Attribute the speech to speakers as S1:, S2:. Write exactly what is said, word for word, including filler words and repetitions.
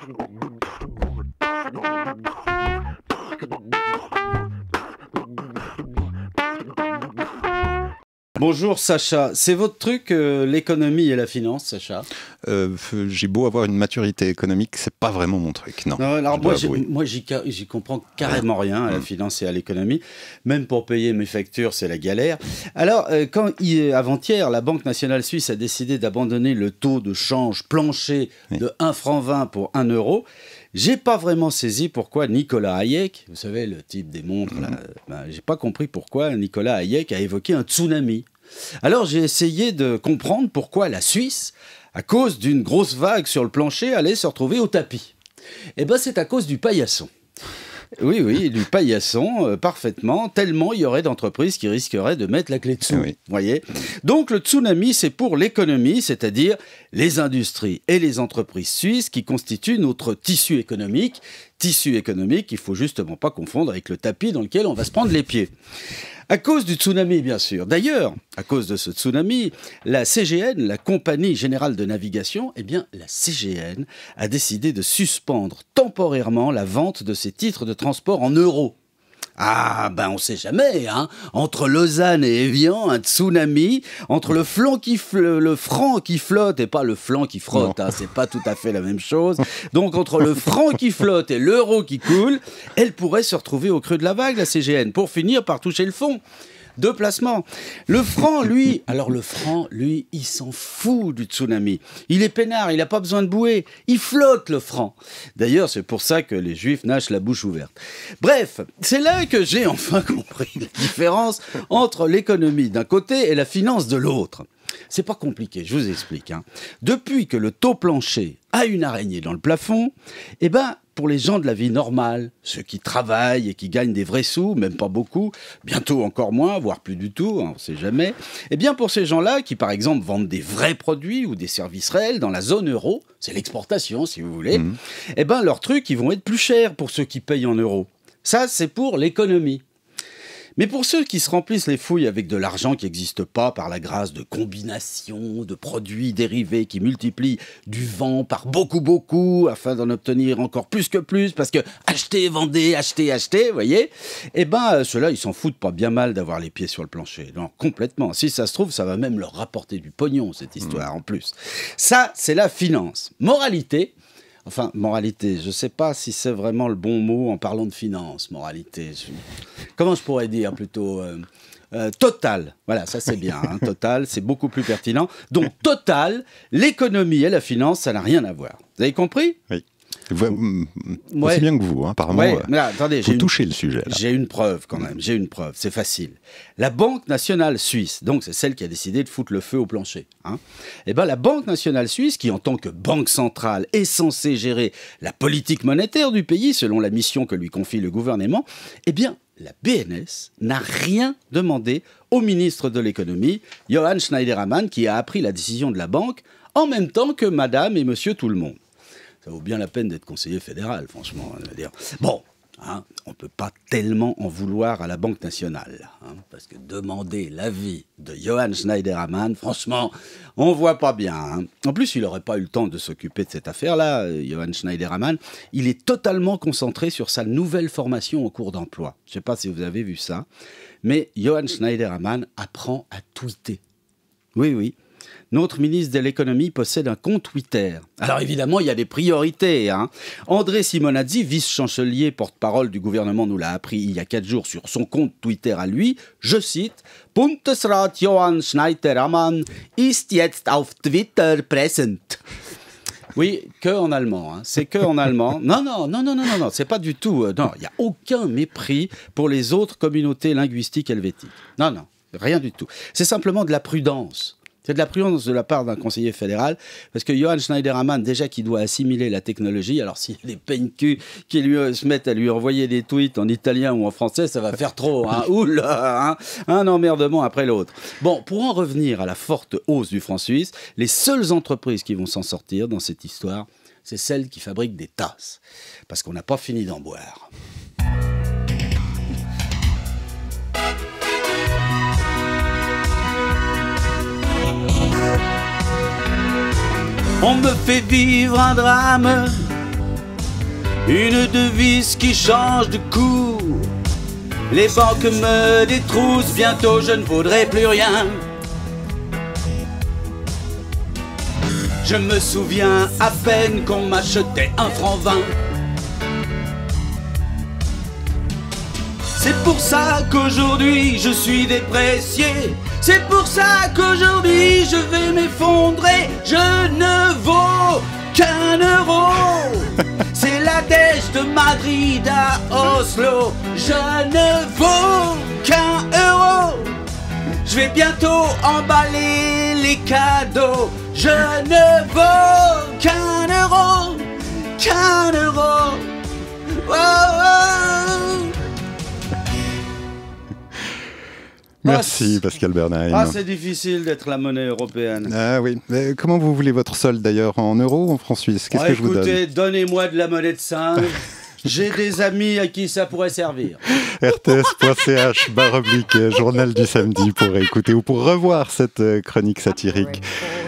S1: Bonjour Sacha, c'est votre truc euh, l'économie et la finance, Sacha?
S2: euh, J'ai beau avoir une maturité économique, c'est pas vraiment mon truc, non.
S1: non alors moi, moi j'y comprends carrément rien à la mmh. finance et à l'économie. Même pour payer mes factures, c'est la galère. Alors, euh, quand avant-hier, la Banque nationale suisse a décidé d'abandonner le taux de change plancher oui. de un franc vingt pour un euro, j'ai pas vraiment saisi pourquoi Nicolas Hayek, vous savez, le type des montres, là, ben, j'ai pas compris pourquoi Nicolas Hayek a évoqué un tsunami. Alors j'ai essayé de comprendre pourquoi la Suisse, à cause d'une grosse vague sur le plancher, allait se retrouver au tapis. Eh ben c'est à cause du paillasson. Oui, oui, du paillasson, euh, parfaitement, tellement il y aurait d'entreprises qui risqueraient de mettre la clé dessous, oui. voyez. Donc le tsunami, c'est pour l'économie, c'est-à-dire les industries et les entreprises suisses qui constituent notre tissu économique. Tissu économique qu'il ne faut justement pas confondre avec le tapis dans lequel on va se prendre les pieds. À cause du tsunami, bien sûr. D'ailleurs, à cause de ce tsunami, la C G N, la Compagnie Générale de Navigation, eh bien, la C G N a décidé de suspendre temporairement la vente de ses titres de transport en euros. Ah, ben on sait jamais, hein. Entre Lausanne et Évian, un tsunami, entre le, flanc qui fl- le franc qui flotte et pas le flanc qui frotte, hein, c'est pas tout à fait la même chose. Donc entre le franc qui flotte et l'euro qui coule, elle pourrait se retrouver au creux de la vague, la C G N, pour finir par toucher le fond. Deux placements. Le franc, lui, alors le franc, lui, il s'en fout du tsunami. Il est peinard, il n'a pas besoin de bouée. Il flotte, le franc. D'ailleurs, c'est pour ça que les Juifs nagent la bouche ouverte. Bref, c'est là que j'ai enfin compris la différence entre l'économie d'un côté et la finance de l'autre. C'est pas compliqué, je vous explique. Hein. Depuis que le taux plancher a une araignée dans le plafond, eh ben, pour les gens de la vie normale, ceux qui travaillent et qui gagnent des vrais sous, même pas beaucoup, bientôt encore moins, voire plus du tout, on ne sait jamais, eh bien pour ces gens-là qui, par exemple, vendent des vrais produits ou des services réels dans la zone euro, c'est l'exportation, si vous voulez, mmh. eh ben leurs trucs, ils vont être plus chers pour ceux qui payent en euros. Ça, c'est pour l'économie. Mais pour ceux qui se remplissent les fouilles avec de l'argent qui n'existe pas par la grâce de combinations de produits dérivés qui multiplient du vent par beaucoup, beaucoup, afin d'en obtenir encore plus que plus, parce que acheter, vendez, acheter, acheter, vous voyez, eh ben, ceux-là, ils s'en foutent pas bien mal d'avoir les pieds sur le plancher. Non, complètement. Si ça se trouve, ça va même leur rapporter du pognon, cette histoire, mmh. en plus. Ça, c'est la finance. Moralité. Enfin, moralité, je ne sais pas si c'est vraiment le bon mot en parlant de finance, moralité. Je... Comment je pourrais dire plutôt euh, euh, Total, voilà, ça c'est bien, hein, Total, c'est beaucoup plus pertinent. Donc, Total, l'économie et la finance, ça n'a rien à voir. Vous avez compris ?
S2: Oui. Vous, aussi ouais. bien que vous, hein, apparemment, ouais, mais là, attendez, vous touchez une, le sujet.
S1: J'ai une preuve quand même, j'ai une preuve, c'est facile. La Banque nationale suisse, donc c'est celle qui a décidé de foutre le feu au plancher. Hein, et ben la Banque nationale suisse, qui en tant que banque centrale est censée gérer la politique monétaire du pays, selon la mission que lui confie le gouvernement, eh bien la B N S n'a rien demandé au ministre de l'économie, Johann Schneiderman, qui a appris la décision de la banque en même temps que madame et monsieur tout le monde. Ça vaut bien la peine d'être conseiller fédéral, franchement. On va dire. Bon, hein, on ne peut pas tellement en vouloir à la Banque nationale. Hein, parce que demander l'avis de Johann Schneiderman, franchement, on ne voit pas bien. Hein. En plus, il n'aurait pas eu le temps de s'occuper de cette affaire-là, Johann Schneiderman. Il est totalement concentré sur sa nouvelle formation en cours d'emploi. Je ne sais pas si vous avez vu ça, mais Johann Schneiderman apprend à tweeter. Oui, oui. Notre ministre de l'économie possède un compte Twitter. Alors évidemment, il y a des priorités. Hein. André Simonazzi, vice-chancelier, porte-parole du gouvernement, nous l'a appris il y a quatre jours sur son compte Twitter à lui. Je cite « Bundesrat Johann Schneiderman ist jetzt auf Twitter präsent ». Oui, que en allemand. Hein. C'est que en allemand. Non, non, non, non, non, non, non. C'est pas du tout. Euh, non, il n'y a aucun mépris pour les autres communautés linguistiques helvétiques. Non, non, rien du tout. C'est simplement de la prudence. C'est de la prudence de la part d'un conseiller fédéral, parce que Johann Schneiderman, déjà qui doit assimiler la technologie, alors s'il y a des peigne-cul qui lui, euh, se mettent à lui envoyer des tweets en italien ou en français, ça va faire trop. Hein. Oula, hein. Un emmerdement après l'autre. Bon, pour en revenir à la forte hausse du franc suisse, les seules entreprises qui vont s'en sortir dans cette histoire, c'est celles qui fabriquent des tasses, parce qu'on n'a pas fini d'en boire. On me fait vivre un drame une devise qui change de cours. Les banques me détroussent, bientôt je ne vaudrai plus rien. Je me souviens à peine qu'on m'achetait un franc vingt. C'est pour ça qu'aujourd'hui je suis déprécié. C'est pour ça qu'aujourd'hui je vais m'effondrer. Je ne vaux qu'un euro. C'est la dèche de Madrid à Oslo. Je ne vaux qu'un euro. Je vais bientôt emballer les cadeaux. Je ne vaux qu'un euro. Qu'un euro. Oh, oh.
S2: Merci Pascal Bernheim.
S1: Ah, c'est difficile d'être la monnaie européenne.
S2: Ah oui. Mais comment vous voulez votre solde d'ailleurs? En euros ou en francs suisses? Qu'est-ce
S1: ah,
S2: que
S1: écoutez,
S2: je vous donne?
S1: Donnez-moi de la monnaie de singe. J'ai des amis à qui ça pourrait servir.
S2: R T S point C H barre oblique journal du samedi pour écouter ou pour revoir cette chronique satirique.